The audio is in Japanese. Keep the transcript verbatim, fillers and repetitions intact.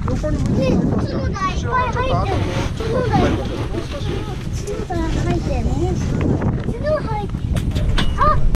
横に向いてもらいますか。後ろはちょっと後もうちょっと入りましょう。もう少し。